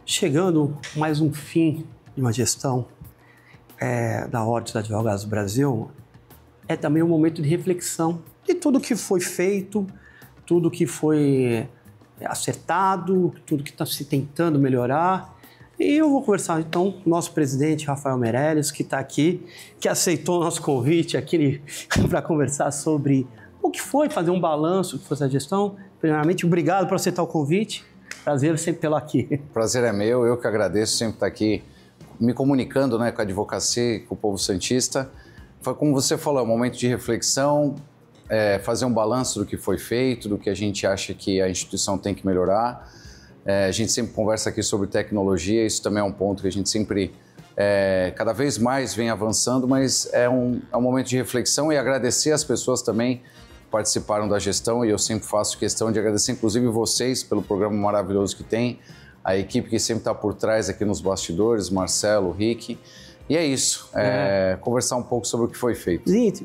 Chegando mais um fim de uma gestão da Ordem dos Advogados do Brasil, é também um momento de reflexão de tudo que foi feito, tudo que foi acertado, tudo que está se tentando melhorar. E eu vou conversar então com o nosso presidente, Rafael Meirelles, que está aqui, que aceitou o nosso convite aqui para conversar sobre o que foi, fazer um balanço do que foi essa gestão. Primeiramente, obrigado por aceitar o convite. Prazer sempre tê-lo aqui. Prazer é meu, eu que agradeço sempre estar aqui me comunicando, né, com a advocacia e com o povo santista. Foi como você falou, é um momento de reflexão, fazer um balanço do que foi feito, do que a gente acha que a instituição tem que melhorar. A gente sempre conversa aqui sobre tecnologia, isso também é um ponto que a gente sempre, cada vez mais vem avançando, mas é um momento de reflexão e agradecer as pessoas também que participaram da gestão, e eu sempre faço questão de agradecer, inclusive vocês, pelo programa maravilhoso que tem, a equipe que sempre está por trás aqui nos bastidores, Marcelo, Rick, e é isso, conversar um pouco sobre o que foi feito. Gente,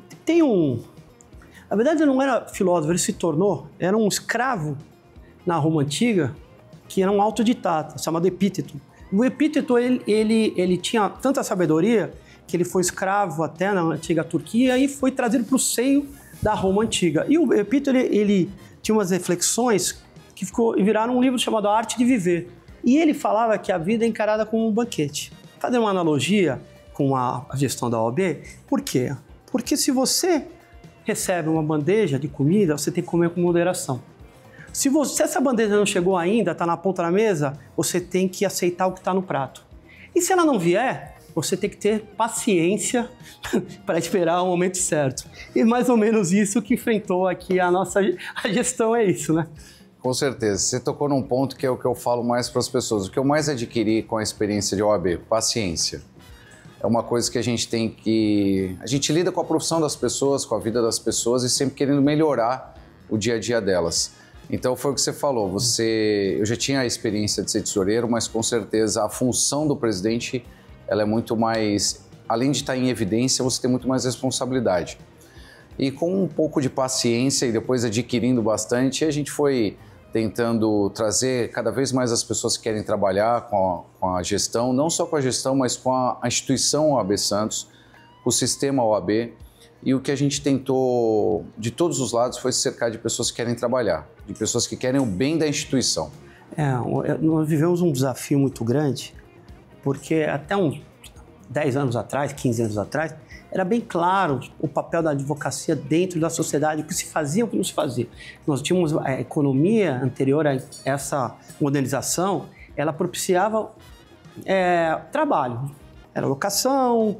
na verdade ele não era filósofo, ele se tornou, era um escravo na Roma Antiga, que era um autodidata, chamado Epíteto. O Epíteto, ele tinha tanta sabedoria que ele foi escravo até na antiga Turquia e foi trazido para o seio da Roma Antiga. E o Epíteto, ele tinha umas reflexões que viraram um livro chamado A Arte de Viver. E ele falava que a vida é encarada como um banquete. Fazer uma analogia com a gestão da OAB, por quê? Porque se você recebe uma bandeja de comida, você tem que comer com moderação. Se essa bandeja não chegou ainda, está na ponta da mesa, você tem que aceitar o que está no prato. E se ela não vier, você tem que ter paciência para esperar o momento certo. E mais ou menos isso que enfrentou aqui a gestão, é isso, né? Com certeza. Você tocou num ponto que é o que eu falo mais para as pessoas. O que eu mais adquiri com a experiência de OAB, paciência. É uma coisa que a gente tem que... A gente lida com a profissão das pessoas, com a vida das pessoas e sempre querendo melhorar o dia a dia delas. Então foi o que você falou, eu já tinha a experiência de ser tesoureiro, mas com certeza a função do presidente, ela é muito mais, além de estar em evidência, você tem muito mais responsabilidade. E com um pouco de paciência e depois adquirindo bastante, a gente foi tentando trazer cada vez mais as pessoas que querem trabalhar com a gestão, não só com a gestão, mas com a instituição OAB Santos, o sistema OAB. E o que a gente tentou, de todos os lados, foi se cercar de pessoas que querem trabalhar, de pessoas que querem o bem da instituição. Nós vivemos um desafio muito grande, porque até uns 10 anos atrás, 15 anos atrás, era bem claro o papel da advocacia dentro da sociedade, o que se fazia e o que não se fazia. Nós tínhamos a economia anterior a essa modernização, ela propiciava trabalho. Era locação,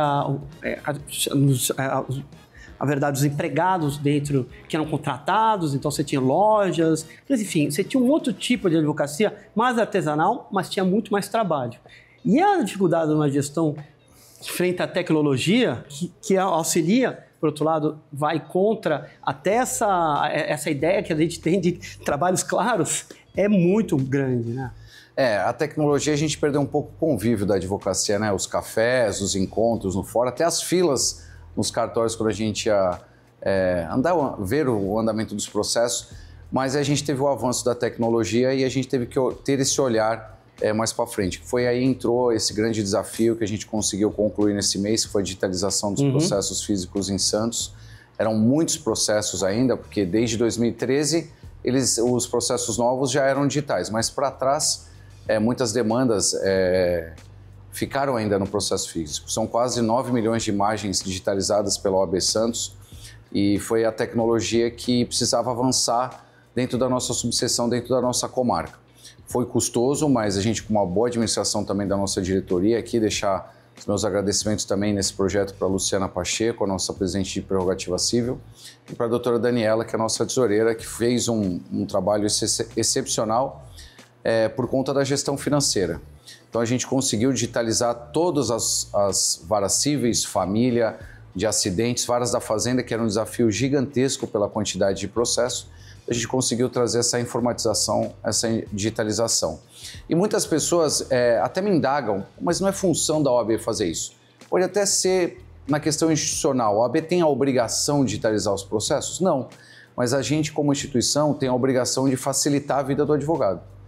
na verdade, os empregados dentro que eram contratados, então você tinha lojas, mas enfim, você tinha um outro tipo de advocacia, mais artesanal, mas tinha muito mais trabalho. E a dificuldade de uma gestão frente à tecnologia, que auxilia, por outro lado, vai contra até essa ideia que a gente tem de trabalhos claros, é muito grande, né? A tecnologia, a gente perdeu um pouco o convívio da advocacia, né? Os cafés, os encontros no fórum, até as filas nos cartórios quando a gente ia ver o andamento dos processos, mas a gente teve o avanço da tecnologia e a gente teve que ter esse olhar mais para frente. Foi aí entrou esse grande desafio que a gente conseguiu concluir nesse mês, que foi a digitalização dos processos físicos em Santos. Eram muitos processos ainda, porque desde 2013 os processos novos já eram digitais, mas para trás muitas demandas ficaram ainda no processo físico. São quase 9 milhões de imagens digitalizadas pela OAB Santos e foi a tecnologia que precisava avançar dentro da nossa subseção, dentro da nossa comarca. Foi custoso, mas a gente, com uma boa administração também da nossa diretoria, aqui deixar os meus agradecimentos também nesse projeto para a Luciana Pacheco, a nossa presidente de Prerrogativa Civil, e para a doutora Daniela, que é a nossa tesoureira, que fez um trabalho excepcional por conta da gestão financeira. Então a gente conseguiu digitalizar todas as varas cíveis, família, de acidentes, varas da fazenda, que era um desafio gigantesco pela quantidade de processo. A gente conseguiu trazer essa informatização, essa digitalização. E muitas pessoas até me indagam, mas não é função da OAB fazer isso. Pode até ser na questão institucional. A OAB tem a obrigação de digitalizar os processos? Não. Mas a gente, como instituição, tem a obrigação de facilitar a vida do advogado.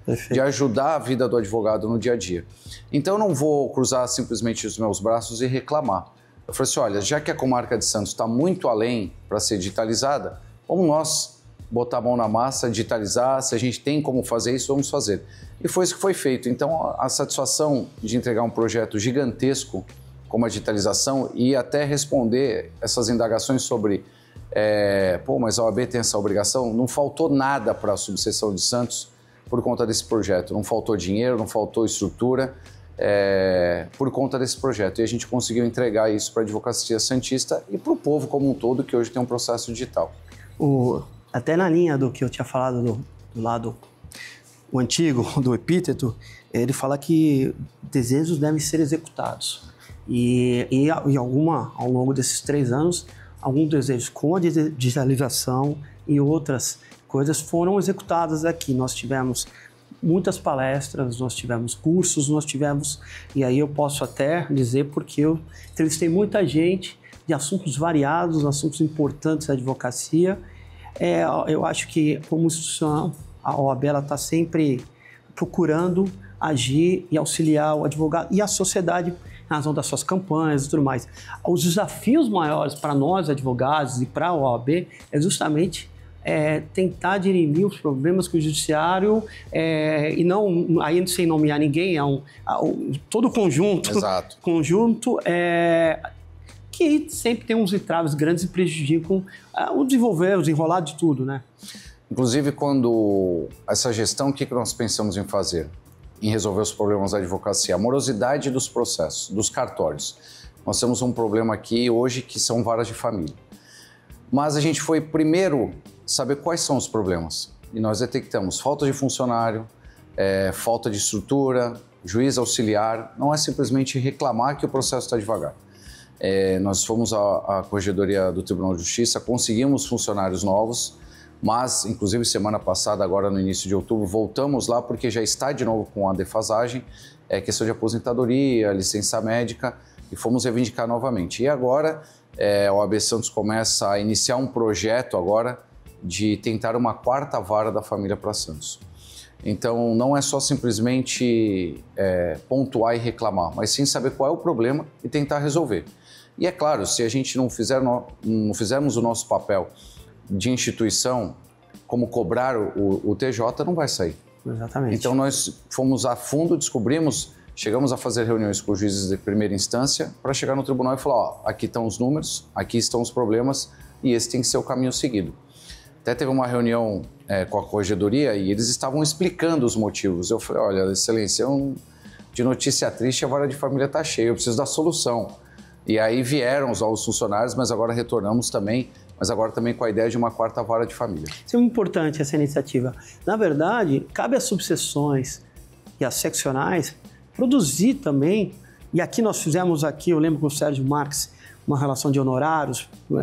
de ajudar a vida do advogado no dia a dia. Então eu não vou cruzar simplesmente os meus braços e reclamar. Eu falei assim, olha, já que a comarca de Santos está muito além para ser digitalizada, vamos nós botar a mão na massa, digitalizar, se a gente tem como fazer isso, vamos fazer. E foi isso que foi feito. Então a satisfação de entregar um projeto gigantesco como a digitalização e até responder essas indagações sobre mas a OAB tem essa obrigação, não faltou nada para a subseção de Santos por conta desse projeto, não faltou dinheiro, não faltou estrutura por conta desse projeto, e a gente conseguiu entregar isso para a advocacia santista e para o povo como um todo, que hoje tem um processo digital. Até na linha do que eu tinha falado do lado o antigo, do epíteto, ele fala que desejos devem ser executados. E ao longo desses 3 anos, alguns desejos com a digitalização e outras coisas foram executadas aqui. Nós tivemos muitas palestras, nós tivemos cursos, e aí eu posso até dizer porque eu entrevistei muita gente de assuntos variados, assuntos importantes da advocacia. Eu acho que, como instituição, a OAB está sempre procurando agir e auxiliar o advogado e a sociedade na razão das suas campanhas e tudo mais. Os desafios maiores para nós, advogados, e para a OAB, é justamente tentar dirimir os problemas que o judiciário, e não, aí sem nomear ninguém, todo o conjunto, Exato. Que sempre tem uns entraves grandes e prejudicam o desenvolver, o desenrolar de tudo, né? Inclusive, quando essa gestão, o que nós pensamos em fazer? Em resolver os problemas da advocacia, a morosidade dos processos, dos cartórios. Nós temos um problema aqui hoje que são varas de família. Mas a gente foi primeiro saber quais são os problemas. E nós detectamos falta de funcionário, falta de estrutura, juiz auxiliar. Não é simplesmente reclamar que o processo está devagar. Nós fomos à Corregedoria do Tribunal de Justiça, conseguimos funcionários novos, mas, inclusive, semana passada, agora no início de outubro, voltamos lá porque já está de novo com a defasagem, questão de aposentadoria, licença médica, e fomos reivindicar novamente. E agora, a OAB Santos começa a iniciar um projeto agora de tentar uma 4ª vara da família para Santos. Então, não é só simplesmente pontuar e reclamar, mas sim saber qual é o problema e tentar resolver. E é claro, se a gente não fizermos o nosso papel de instituição, como cobrar o TJ, não vai sair. Exatamente. Então nós fomos a fundo, chegamos a fazer reuniões com os juízes de primeira instância para chegar no tribunal e falar, aqui estão os números, aqui estão os problemas e esse tem que ser o caminho seguido. Até teve uma reunião com a corregedoria e eles estavam explicando os motivos. Eu falei, olha, excelência, de notícia triste, a vara de família está cheia, eu preciso da solução. E aí vieram os funcionários, mas agora retornamos também, mas agora também com a ideia de uma 4ª vara de família. Isso é muito importante, essa iniciativa. Na verdade, cabe às subseções e às seccionais produzir também, e aqui nós fizemos, eu lembro com o Sérgio Marques, uma relação de honorários,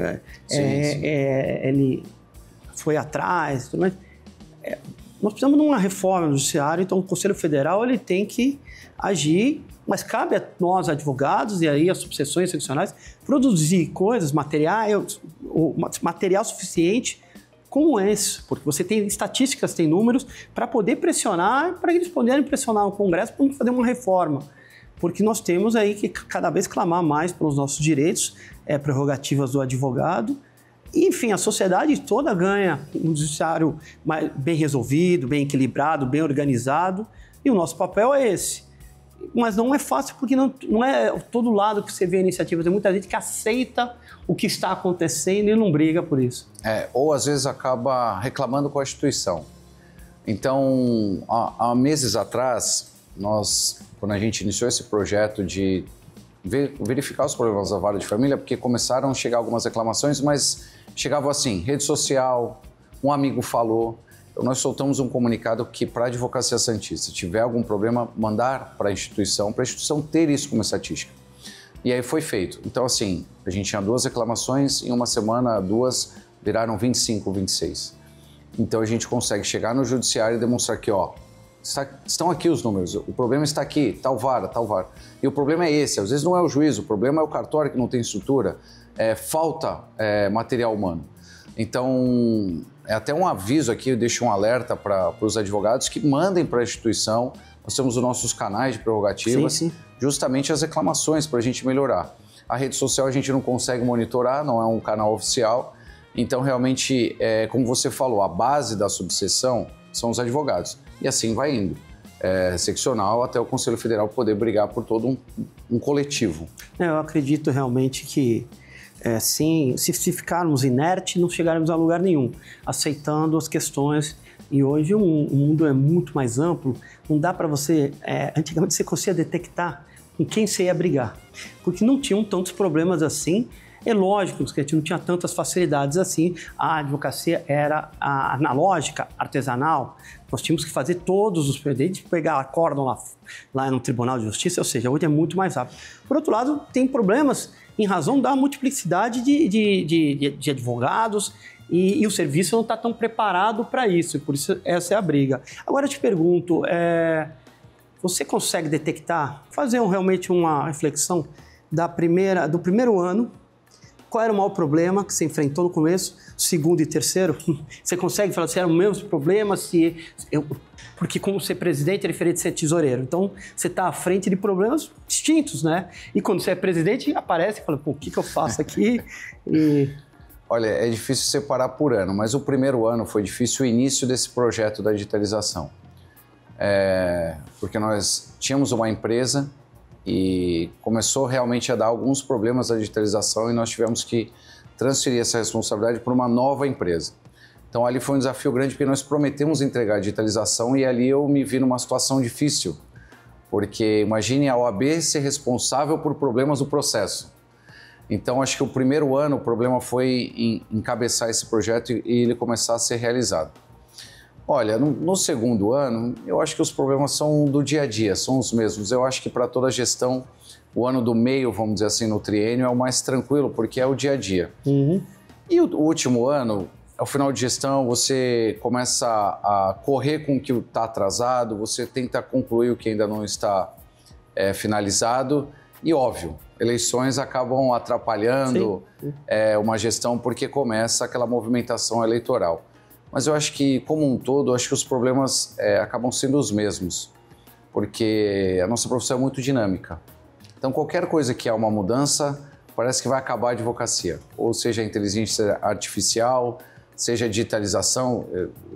ele foi atrás, tudo mais. Nós precisamos de uma reforma no judiciário, então o Conselho Federal ele tem que agir, mas cabe a nós, advogados, e aí as subseções seccionais, produzir coisas, material suficiente como esse, porque você tem estatísticas, tem números, para poder pressionar, para eles poderem pressionar o Congresso para fazer uma reforma. Porque nós temos aí que cada vez clamar mais pelos nossos direitos, prerrogativas do advogado. E, enfim, a sociedade toda ganha um judiciário bem resolvido, bem equilibrado, bem organizado, e o nosso papel é esse. Mas não é fácil porque não é todo lado que você vê a iniciativa. Tem muita gente que aceita o que está acontecendo e não briga por isso. Ou às vezes acaba reclamando com a instituição. Então, há meses atrás, quando a gente iniciou esse projeto de verificar os problemas da vara de família, porque começaram a chegar algumas reclamações, mas chegavam assim, rede social, um amigo falou. Então, nós soltamos um comunicado que para a Advocacia Santista, se tiver algum problema, mandar para a instituição ter isso como estatística. E aí foi feito. Então, assim, a gente tinha 2 reclamações, em uma semana, 2 viraram 25, 26. Então, a gente consegue chegar no judiciário e demonstrar que, estão aqui os números, o problema está aqui, tal vara. E o problema é esse, às vezes não é o juiz, o problema é o cartório que não tem estrutura, falta material humano. Então, é até um aviso aqui, eu deixo um alerta para os advogados que mandem para a instituição. Nós temos os nossos canais de prerrogativas, Sim. justamente as reclamações para a gente melhorar. A rede social a gente não consegue monitorar, não é um canal oficial. Então, realmente, como você falou, a base da subseção são os advogados. E assim vai indo. Seccional até o Conselho Federal poder brigar por todo um coletivo. Eu acredito realmente que sim, se ficarmos inertes, não chegaremos a lugar nenhum, aceitando as questões. E hoje o mundo é muito mais amplo, não dá para você... antigamente você conseguia detectar com quem você ia brigar, porque não tinham tantos problemas assim. É lógico que a gente não tinha tantas facilidades assim, a advocacia era analógica, artesanal, nós tínhamos que fazer todos os desde pegar acórdão lá no Tribunal de Justiça, ou seja, hoje é muito mais rápido. Por outro lado, tem problemas em razão da multiplicidade de advogados e o serviço não está tão preparado para isso, por isso essa é a briga. Agora eu te pergunto, você consegue detectar, fazer realmente uma reflexão do primeiro ano, qual era o maior problema que você enfrentou no começo, segundo e terceiro? Você consegue falar se eram os mesmos problemas? Porque como ser presidente é diferente de ser tesoureiro. Então, você está à frente de problemas distintos, né? E quando você é presidente, aparece e fala, pô, o que eu faço aqui? Olha, é difícil separar por ano, mas o primeiro ano foi difícil o início desse projeto da digitalização. Porque nós tínhamos uma empresa e começou realmente a dar alguns problemas da digitalização e nós tivemos que transferir essa responsabilidade para uma nova empresa. Então ali foi um desafio grande porque nós prometemos entregar a digitalização e ali eu me vi numa situação difícil, porque imagine a OAB ser responsável por problemas do processo. Então acho que o primeiro ano o problema foi encabeçar esse projeto e ele começar a ser realizado. Olha, no segundo ano, eu acho que os problemas são do dia a dia, são os mesmos. Eu acho que para toda a gestão, o ano do meio, vamos dizer assim, no triênio, é o mais tranquilo, porque é o dia a dia. Uhum. E o último ano, ao final de gestão, você começa a correr com o que está atrasado, você tenta concluir o que ainda não está finalizado. E, óbvio, eleições acabam atrapalhando uma gestão porque começa aquela movimentação eleitoral. Mas eu acho que, como um todo, acho que os problemas acabam sendo os mesmos, porque a nossa profissão é muito dinâmica. Então, qualquer coisa que há uma mudança, parece que vai acabar a advocacia. Ou seja, a inteligência artificial, seja a digitalização.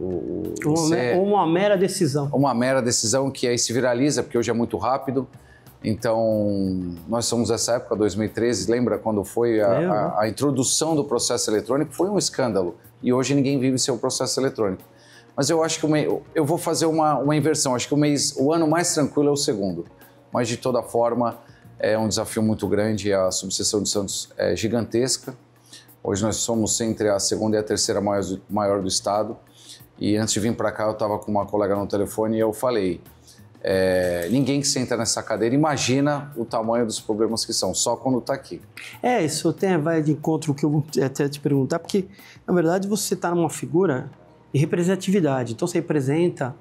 Ou uma mera decisão. Uma mera decisão que aí se viraliza, porque hoje é muito rápido. Então, nós somos dessa época, 2013, lembra quando foi a introdução do processo eletrônico? Foi um escândalo. E hoje ninguém vive sem o processo eletrônico. Mas eu acho que eu vou fazer uma inversão. Acho que o ano mais tranquilo é o segundo. Mas, de toda forma, é um desafio muito grande. A subseção de Santos é gigantesca. Hoje nós somos entre a segunda e a terceira maior do estado. E antes de vir para cá, eu estava com uma colega no telefone e eu falei... ninguém que senta nessa cadeira imagina o tamanho dos problemas que são, só quando está aqui. Isso vai de encontro com o que eu vou até te perguntar, porque, na verdade, você está numa figura de representatividade. Então, você representa,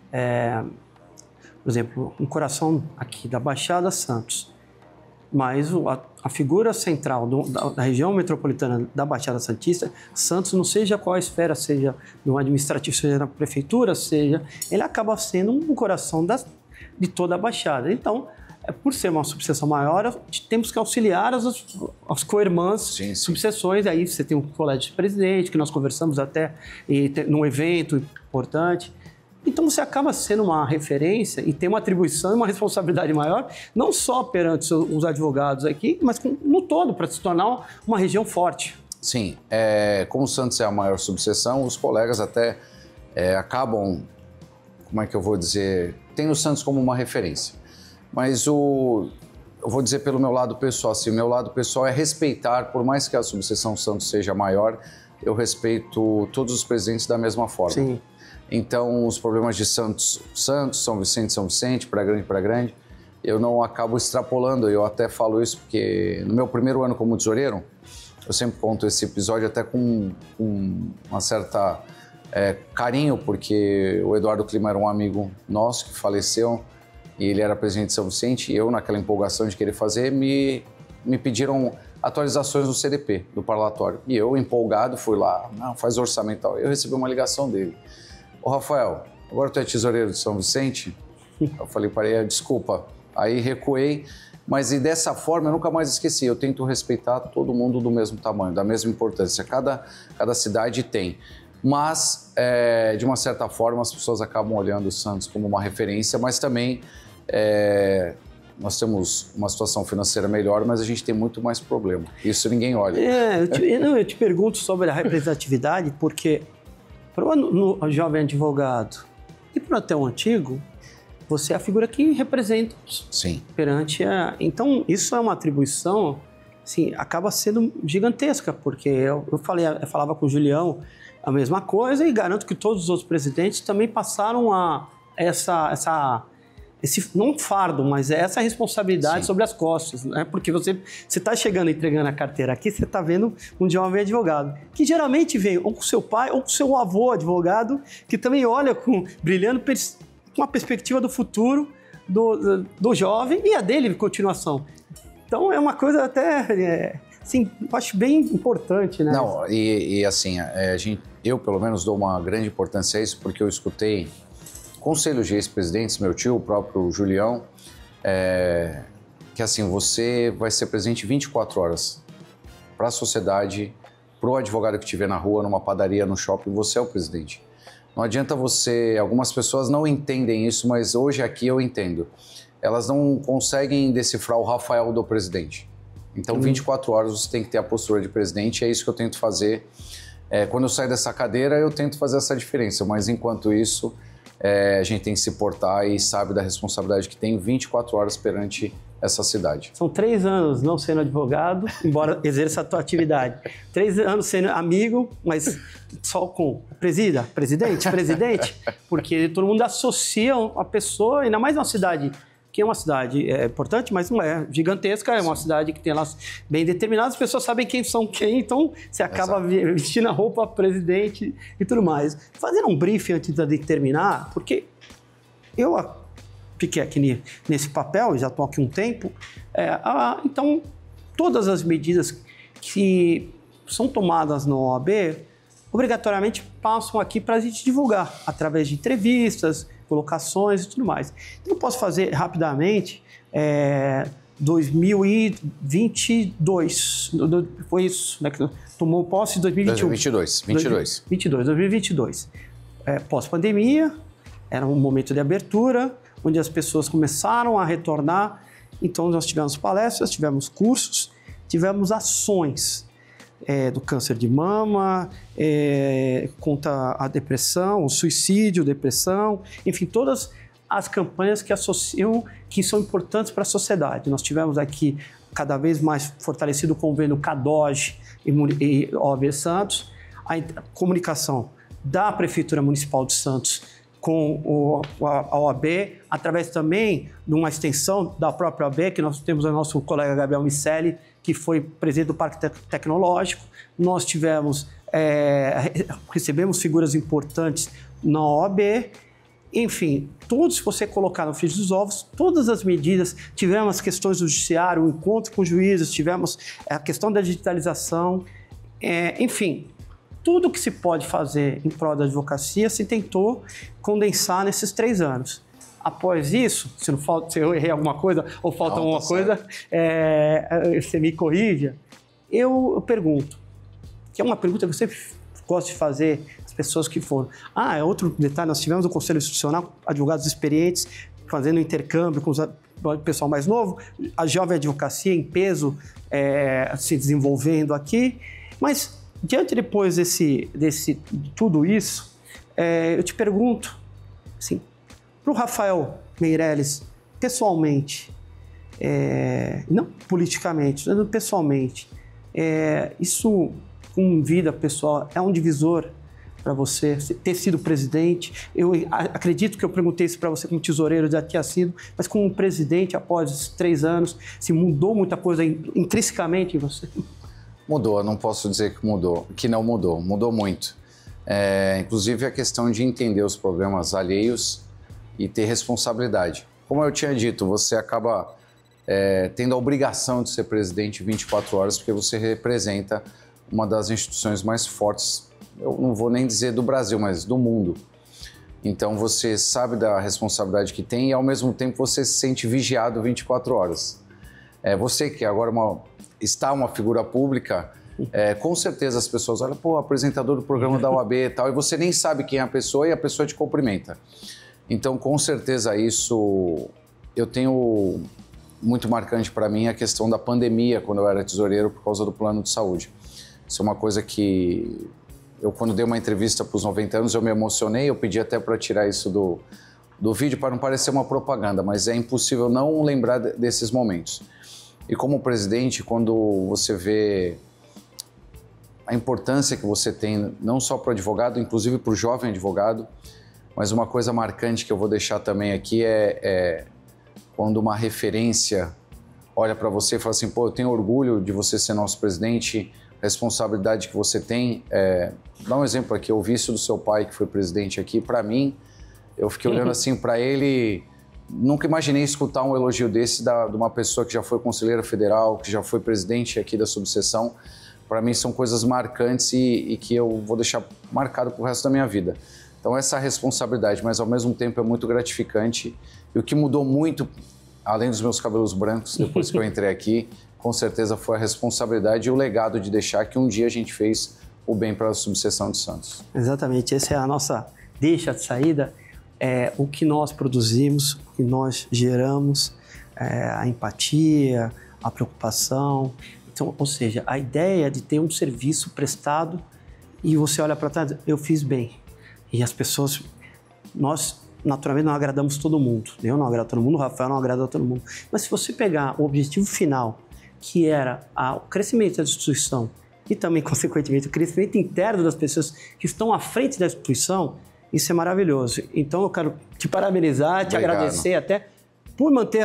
por exemplo, um coração aqui da Baixada Santos, mas a figura central da região metropolitana da Baixada Santista, Santos, não seja qual a esfera, seja no administrativo, seja na prefeitura, ele acaba sendo um coração de toda a Baixada. Então, por ser uma subseção maior, temos que auxiliar as co-irmãs subseções. Aí você tem um colégio de presidente, que nós conversamos até num evento importante. Então você acaba sendo uma referência e tem uma atribuição e uma responsabilidade maior, não só perante os advogados aqui, mas no todo, para se tornar uma região forte. Sim, como o Santos é a maior subseção, os colegas até acabam, como é que eu vou dizer, tem o Santos como uma referência. Mas eu vou dizer pelo meu lado pessoal, assim, o meu lado pessoal é respeitar, por mais que a subseção Santos seja maior, eu respeito todos os presidentes da mesma forma. Sim. Então, os problemas de Santos, São Vicente, Praia Grande, eu não acabo extrapolando. Eu até falo isso porque no meu primeiro ano como tesoureiro, eu sempre conto esse episódio até com uma certa carinho, porque o Eduardo Clima era um amigo nosso que faleceu e ele era presidente de São Vicente e eu, naquela empolgação de querer fazer, me pediram atualizações no CDP, do parlatório. E eu, empolgado, fui lá, não, faz orçamental. Eu recebi uma ligação dele. Ô, Rafael, agora tu é tesoureiro de São Vicente? Eu falei, parei, desculpa. Aí recuei, mas e dessa forma eu nunca mais esqueci. Eu tento respeitar todo mundo do mesmo tamanho, da mesma importância. Cada cidade tem. Mas, de uma certa forma, as pessoas acabam olhando o Santos como uma referência, mas também nós temos uma situação financeira melhor, mas a gente tem muito mais problema. Isso ninguém olha. Eu te pergunto sobre a representatividade, porque para o jovem advogado e para até o antigo, você é a figura que representa. Sim. Perante a... Então, isso é uma atribuição, assim, acaba sendo gigantesca, porque eu falava com o Julião a mesma coisa e garanto que todos os outros presidentes também passaram a esse não fardo, mas essa responsabilidade Sim. sobre as costas, né? Porque você está chegando e entregando a carteira aqui, você está vendo um jovem advogado, que geralmente vem ou com seu pai ou com seu avô advogado, que também olha brilhando com a perspectiva do futuro do jovem e a dele de continuação. Então é uma coisa até, assim, eu acho bem importante, né? Não, e assim, eu pelo menos dou uma grande importância a isso, porque eu escutei conselhos de ex-presidentes, meu tio, o próprio Julião, que assim, você vai ser presente 24 horas para a sociedade, para o advogado que estiver na rua, numa padaria, no shopping, você é o presidente. Não adianta algumas pessoas não entendem isso, mas hoje aqui eu entendo. Elas não conseguem decifrar o Rafael do presidente. Então, 24 horas você tem que ter a postura de presidente, é isso que eu tento fazer. Quando eu saio dessa cadeira, eu tento fazer essa diferença, mas enquanto isso, a gente tem que se portar e sabe da responsabilidade que tem 24 horas perante essa cidade. São 3 anos não sendo advogado, embora exerça a tua atividade. 3 anos sendo amigo, mas só com presidente, porque todo mundo associa a pessoa, ainda mais uma cidade que é uma cidade importante, mas não é gigantesca, é uma cidade que tem elas bem determinadas, as pessoas sabem quem são quem, então você acaba vestindo a roupa presidente e tudo mais. Fazendo um briefing antes de terminar, porque eu fiquei aqui nesse papel, já estou aqui um tempo, então todas as medidas que são tomadas na OAB, obrigatoriamente passam aqui para a gente divulgar, através de entrevistas, colocações e tudo mais. Então, eu posso fazer rapidamente 2022, foi isso, né, que tomou posse em 2021. 2022. Pós-pandemia, era um momento de abertura, onde as pessoas começaram a retornar, então nós tivemos palestras, tivemos cursos, tivemos ações do câncer de mama, contra a depressão, o suicídio, depressão, enfim, todas as campanhas que associam, que são importantes para a sociedade. Nós tivemos aqui cada vez mais fortalecido o convênio CADOG e OAB Santos, a comunicação da Prefeitura Municipal de Santos com a OAB, através também de uma extensão da própria OAB, que nós temos o nosso colega Gabriel Miceli, que foi presidente do Parque Tecnológico. Nós recebemos figuras importantes na OAB. Enfim, todos, se você colocar no frigir dos ovos, todas as medidas, tivemos as questões do judiciário, o encontro com juízes, tivemos a questão da digitalização, enfim, tudo que se pode fazer em prol da advocacia se tentou condensar nesses 3 anos. Após isso, se eu errei alguma coisa ou falta alguma coisa, você me corrija, eu pergunto, que é uma pergunta que eu sempre gosto de fazer às pessoas que foram. É outro detalhe, nós tivemos o Conselho Institucional, advogados experientes, fazendo intercâmbio com o pessoal mais novo, a jovem advocacia em peso se desenvolvendo aqui, mas diante depois de tudo isso, eu te pergunto, assim, para o Rafael Meirelles, pessoalmente, não politicamente, mas pessoalmente, isso com vida pessoal é um divisor para você ter sido presidente? Eu acredito que eu perguntei isso para você como tesoureiro, já tinha sido, mas como presidente, após esses 3 anos, se mudou muita coisa intrinsecamente em você? Mudou, eu não posso dizer que não mudou, mudou muito. Inclusive a questão de entender os problemas alheios e ter responsabilidade. Como eu tinha dito, você acaba tendo a obrigação de ser presidente 24 horas, porque você representa uma das instituições mais fortes, eu não vou nem dizer do Brasil, mas do mundo. Então você sabe da responsabilidade que tem e ao mesmo tempo você se sente vigiado 24 horas. Você que agora está uma figura pública, com certeza as pessoas olham, pô, apresentador do programa da OAB e tal, e você nem sabe quem é a pessoa e a pessoa te cumprimenta. Então com certeza isso eu tenho muito marcante para mim a questão da pandemia quando eu era tesoureiro por causa do plano de saúde. Isso é uma coisa que eu, quando dei uma entrevista para os 90 anos, eu me emocionei, eu pedi até para tirar isso do vídeo para não parecer uma propaganda, mas é impossível não lembrar desses momentos. E como presidente, quando você vê a importância que você tem, não só para o advogado, inclusive para o jovem advogado, mas uma coisa marcante que eu vou deixar também aqui é quando uma referência olha para você e fala assim, pô, eu tenho orgulho de você ser nosso presidente, a responsabilidade que você tem. Dá um exemplo aqui, eu ouvi isso do seu pai, que foi presidente aqui, para mim, eu fiquei olhando assim para ele, nunca imaginei escutar um elogio desse de uma pessoa que já foi conselheira federal, que já foi presidente aqui da subseção. Para mim são coisas marcantes e que eu vou deixar marcado pro resto da minha vida. Então essa responsabilidade, mas ao mesmo tempo é muito gratificante. E o que mudou muito, além dos meus cabelos brancos, depois que eu entrei aqui, com certeza foi a responsabilidade e o legado de deixar que um dia a gente fez o bem para a subseção de Santos. Exatamente, essa é a nossa deixa de saída, o que nós produzimos, o que nós geramos, a empatia, a preocupação. Então, ou seja, a ideia de ter um serviço prestado e você olha para trás, eu fiz bem. E as pessoas, nós naturalmente não agradamos todo mundo. Eu não agrado todo mundo, o Rafael não agrada todo mundo. Mas se você pegar o objetivo final, que era o crescimento da instituição e também, consequentemente, o crescimento interno das pessoas que estão à frente da instituição, isso é maravilhoso. Então eu quero te parabenizar, te agradecer até por manter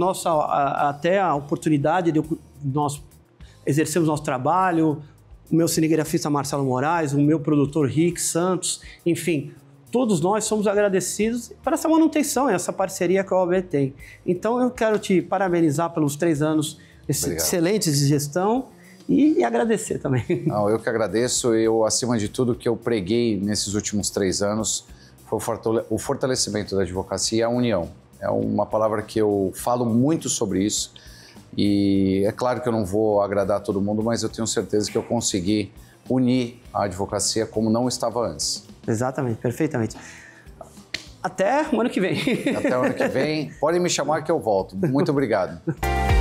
até a oportunidade de nós exercermos nosso trabalho, o meu cinegrafista Marcelo Moraes, o meu produtor Rick Santos, enfim, todos nós somos agradecidos por essa manutenção, essa parceria que a OAB tem. Então eu quero te parabenizar pelos 3 anos excelentes de gestão e agradecer também. Não, eu que agradeço. Eu, acima de tudo, que eu preguei nesses últimos 3 anos foi o fortalecimento da advocacia e a união. É uma palavra que eu falo muito sobre isso. E é claro que eu não vou agradar todo mundo, mas eu tenho certeza que eu consegui unir a advocacia como não estava antes. Exatamente, perfeitamente. Até o ano que vem. Até o ano que vem. Podem me chamar que eu volto. Muito obrigado.